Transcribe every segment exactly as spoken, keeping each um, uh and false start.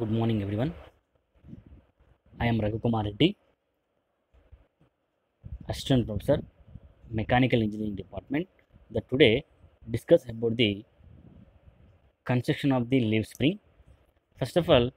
Good morning, everyone. I am Raghukumar Reddy, Assistant Professor, Mechanical Engineering Department. That today discuss about the construction of the leaf spring. First of all,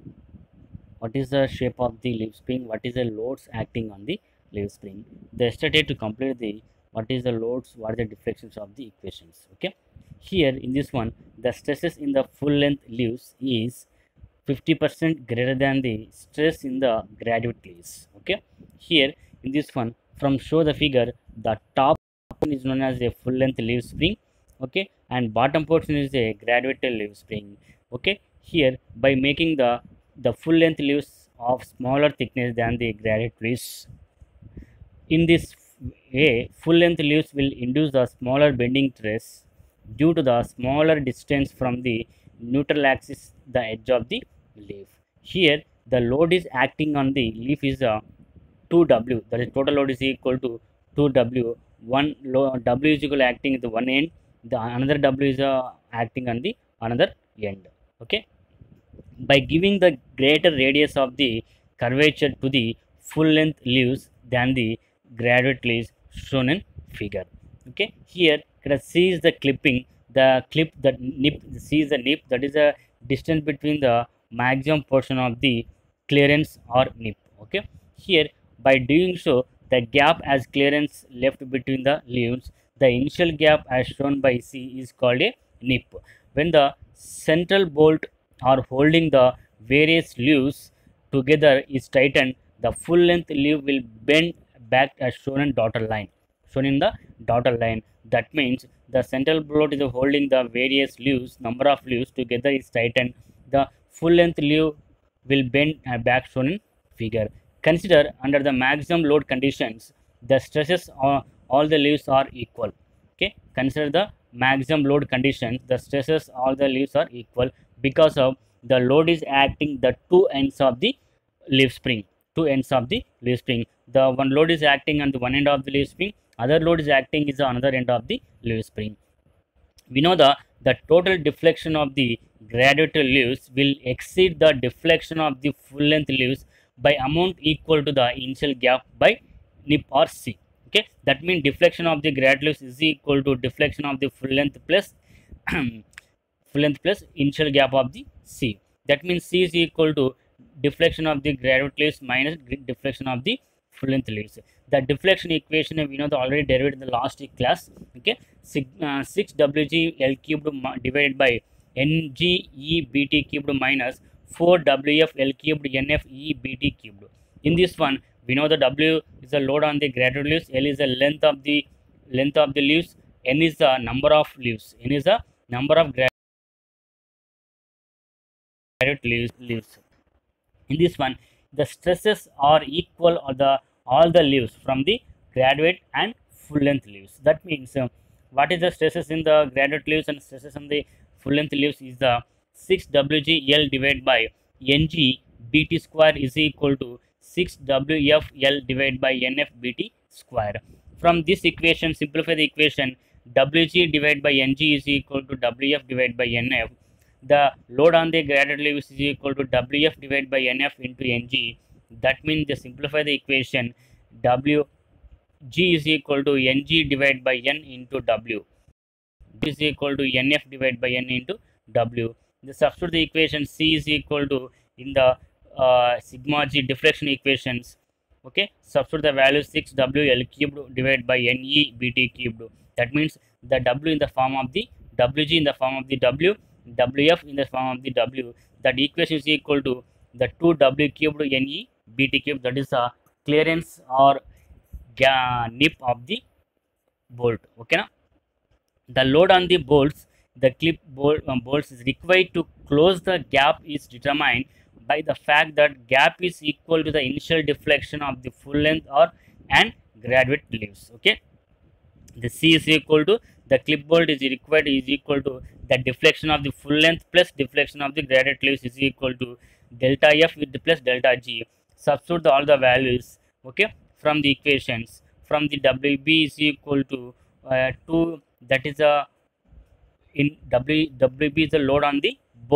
what is the shape of the leaf spring? What is the loads acting on the leaf spring? The yesterday to complete the what is the loads? What are the deflections of the equations? Okay. Here in this one, the stresses in the full length leaves is fifty percent greater than the stress in the graduate leaves. Okay, here in this one, from show the figure, the top portion is known as a full length leaf spring. Okay, and bottom portion is a graduate leaf spring. Okay, here by making the the full length leaves of smaller thickness than the graduate leaves. In this way, full length leaves will induce the smaller bending stress due to the smaller distance from the neutral axis, the edge of the leaf. Here, the load is acting on the leaf is a two W, that is total load is equal to two W. One load, W is equal to acting at the one end, the another W is uh, acting on the another end. Okay, by giving the greater radius of the curvature to the full length leaves than the graduate leaves shown in figure. Okay, here C is the clipping, the clip that nip, C is the nip, that is a distance between the maximum portion of the clearance or nip. Okay, here by doing so, the gap as clearance left between the leaves, the initial gap as shown by C is called a nip. When the central bolt or holding the various leaves together is tightened, the full length leaf will bend back as shown in dotted line. Shown in the dotted line. That means the central bolt is holding the various leaves, number of leaves together is tightened. The full length leaf will bend back shown in figure. Consider under the maximum load conditions, the stresses on all the leaves are equal. Okay, consider the maximum load conditions, the stresses all the leaves are equal because of the load is acting the two ends of the leaf spring. Two ends of the leaf spring. The one load is acting on the one end of the leaf spring, other load is acting is the another end of the leaf spring. We know the the total deflection of the graduate leaves will exceed the deflection of the full length leaves by amount equal to the initial gap by nip or C. Okay, that means deflection of the graduate leaves is equal to deflection of the full length plus full length plus initial gap of the C. That means C is equal to deflection of the graduate leaves minus deflection of the full length leaves. The deflection equation we know the already derived in the last class. Okay, six, uh, six W G L cubed divided by N G E B T cubed minus four W F L cubed N F E B T cubed. In this one, we know the W is the load on the graduate leaves, L is the length of the length of the leaves, N is the number of leaves, N is the number of graduate leaves. leaves. In this one, the stresses are equal or the all the leaves from the graduate and full length leaves. That means uh, what is the stresses in the graduate leaves and stresses on the full length leaves is the six W G L divided by N G B T square is equal to six W F L divided by N F B T square. From this equation, simplify the equation, W G divided by N G is equal to W F divided by N F. The load on the graduate leaves is equal to W F divided by N F into N G. That means they simplify the equation, W G is equal to N G divided by N into W. G is equal to N F divided by N into W. The substitute the equation, C is equal to in the uh, sigma G deflection equations. Okay, substitute the value six W L cubed divided by N E B T cubed. That means the W in the form of the W G in the form of the W, W F in the form of the W. That equation is equal to the two W cubed N E B T cubed, that is the clearance or nip of the bolt. Okay, na? The load on the bolts, the clip bolt, um, bolts is required to close the gap is determined by the fact that gap is equal to the initial deflection of the full length or and graduate leaves. Okay, the C is equal to the clip bolt is required is equal to the deflection of the full length plus deflection of the graduate leaves is equal to delta F with the plus delta G. Substitute all the values. Okay, from the equations, from the W B is equal to uh, two, that is a in W W B is the load on the bolt.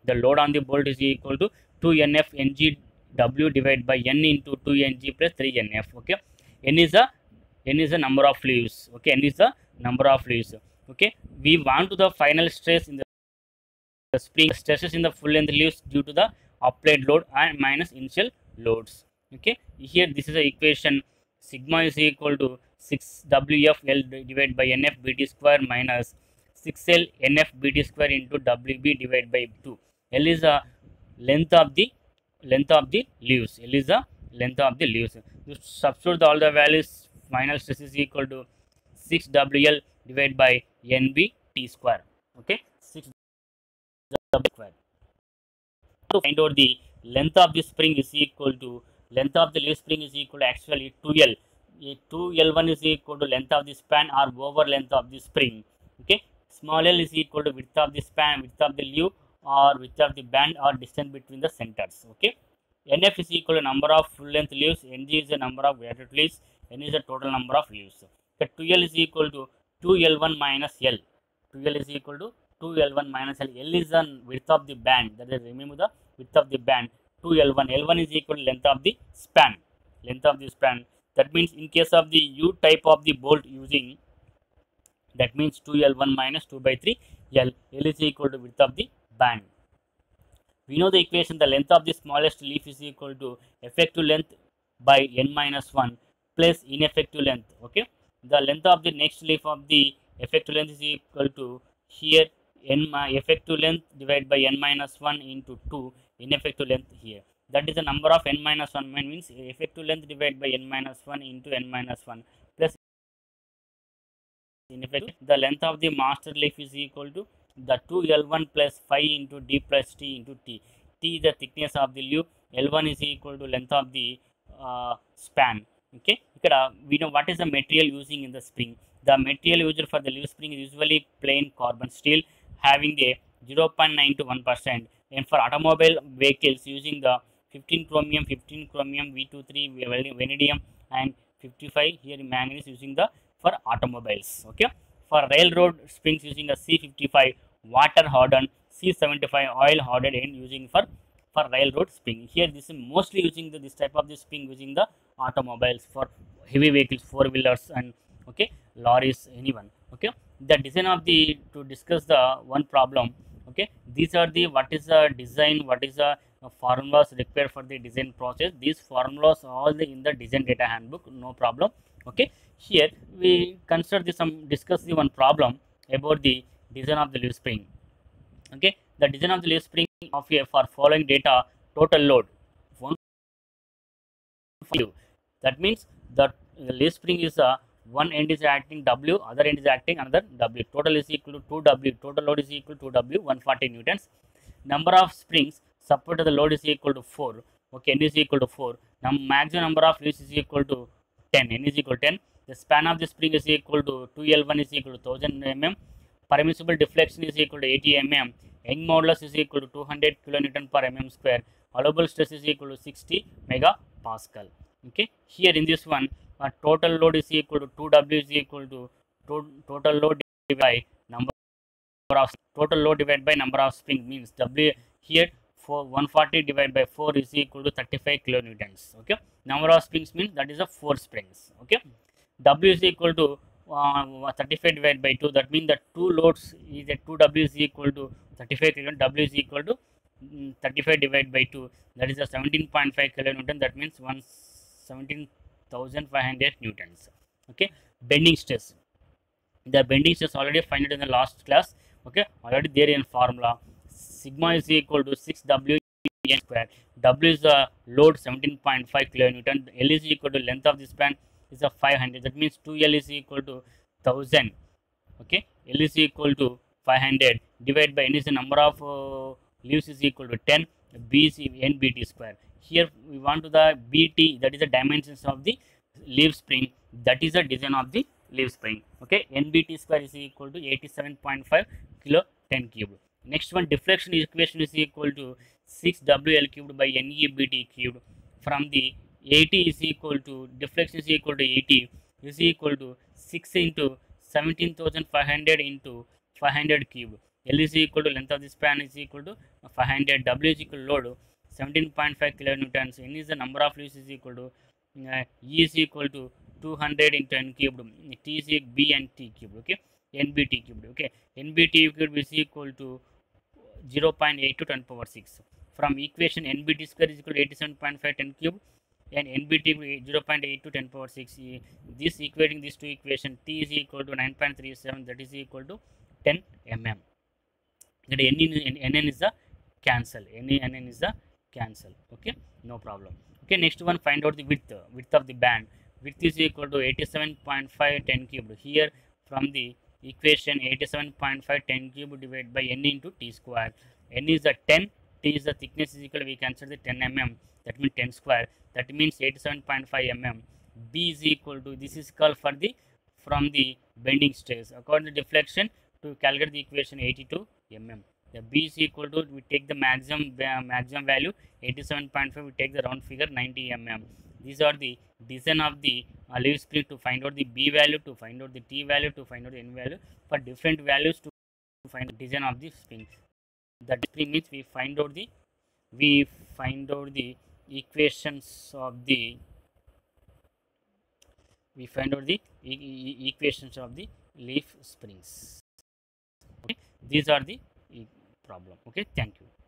the load on the bolt is equal to two N F N G W divided by N into two N G plus three N F. Okay, N is the N is the number of leaves. Okay, N is the number of leaves. Okay, we want to the final stress in the the spring, stresses in the full length leaves due to the applied load and minus initial loads. Okay, here this is the equation. Sigma is equal to six W F L divided by N F B T square minus six L N F B T square into W B divided by two. L is the length of the length of the leaves. L is the length of the leaves. You substitute all the values. Final stress is equal to six W L divided by N B T square. Okay, six square. To find out the length of the spring is equal to length of the leaf spring is equal to actually two L. two L one is equal to length of the span or over length of the spring. Okay, small l is equal to width of the span, width of the leaf or width of the band or distance between the centers. Okay, N F is equal to number of full length leaves, N G is the number of graded leaves, N is the total number of leaves. Okay, two L is equal to two L one minus L. two L is equal to two L one minus L. L is the width of the band, that is remember the width of the band. two L one, L one is equal to length of the span, length of the span. That means in case of the U type of the bolt using, that means two L one minus two by three L. L is equal to width of the band. We know the equation, the length of the smallest leaf is equal to effective length by n minus one plus ineffective length. Okay, the length of the next leaf of the effective length is equal to here n effective length divided by n minus one into two ineffective length here. That is the number of n minus one, means effective length divided by n minus one into n minus one plus ineffective. The length of the master leaf is equal to the two L one plus five into D plus T into T. T is the thickness of the leaf. L one is equal to length of the uh, span. Okay, we know what is the material using in the spring. The material used for the leaf spring is usually plain carbon steel having a zero point nine to one percent, and for automobile vehicles using the fifteen chromium, fifteen chromium, V twenty-three, vanadium and fifty-five here manganese using the for automobiles. Okay, for railroad springs using a C fifty-five water hardened, C seventy-five oil hardened and using for for railroad spring. Here this is mostly using the, this type of the spring using the automobiles for heavy vehicles, four wheelers and okay lorries, anyone. Okay, the design of the, to discuss the one problem. Okay, these are the what is the design, what is the uh, formulas required for the design process. These formulas are all the in the design data handbook, no problem. Okay, here we consider the some discuss the one problem about the design of the leaf spring. Okay, the design of the leaf spring of a for following data total load one. That means the leaf spring is a one end is acting W, other end is acting another W. Total is equal to two W. Total load is equal to two W, one hundred forty newtons. Number of springs supported the load is equal to four. Okay, N is equal to four. Now maximum number of leaves is equal to ten. N is equal to ten. The span of the spring is equal to two L one is equal to one thousand millimeters. Permissible deflection is equal to eighty millimeters. Young modulus is equal to two hundred kilonewton per mm square. Allowable stress is equal to sixty megapascal. Okay, here in this one, uh, total load is equal to two W is equal to, to total load divided by number of total load divided by number of springs, means W here for one hundred forty divided by four is equal to thirty-five kilonewtons. Okay, number of springs means that is a four springs. Okay, W is equal to uh, thirty-five divided by two. That means that two loads is a two W is equal to thirty-five kilonewton. W is equal to um, thirty-five divided by two. That is a seventeen point five kilonewton. That means one seventeen thousand five hundred newtons. Okay, bending stress. The bending stress already find it in the last class. Okay, already there in formula. Sigma is equal to six W N square. W is the load seventeen point five kilonewton. L is equal to length of the span is a five hundred. That means two L is equal to one thousand. Okay, L is equal to five hundred divided by N is the number of uh, leaves is equal to ten. B is N B T square. Here we want to the B T, that is the dimensions of the leaf spring, that is the design of the leaf spring. Okay, N B T square is equal to eighty-seven point five kilo ten cube. Next one, deflection equation is equal to six W L cubed by N E B T cubed. From the eighty is equal to deflection is equal to eighty is equal to six into seventeen thousand five hundred into five hundred cube. L is equal to length of the span is equal to five hundred, W is equal to load seventeen point five kilonewtons, N is the number of leaves is equal to uh, E is equal to two hundred into N cubed, T is equal B and T cubed, okay, N B T cubed, okay, N B T cubed is equal to zero point eight to ten power six. From equation N B T square is equal to eighty-seven point five ten cube and N B T zero point eight to ten power six. This equating these two equation, T is equal to nine point three seven, that is equal to ten millimeters. That N in N N is the cancel. N N is the cancel. Okay, no problem. Okay, next one, find out the width. Width of the band. Width is equal to eighty-seven point five ten cubed. Here from the equation eighty-seven point five ten cubed divided by N into T square. N is the ten, T is the thickness is equal, we consider the ten millimeters. That means ten square. That means eighty-seven point five millimeters. B is equal to, this is called for the from the bending stress. According to deflection, to calculate the equation eighty-two millimeters. The B is equal to, we take the maximum uh, maximum value eighty-seven point five, we take the round figure ninety millimeters. These are the design of the uh, leaf spring to find out the B value, to find out the T value, to find out the N value, for different values to find the design of the spring. That spring means we find out the we find out the equations of the we find out the e e equations of the leaf springs. Okay, these are the problem. Okay, thank you.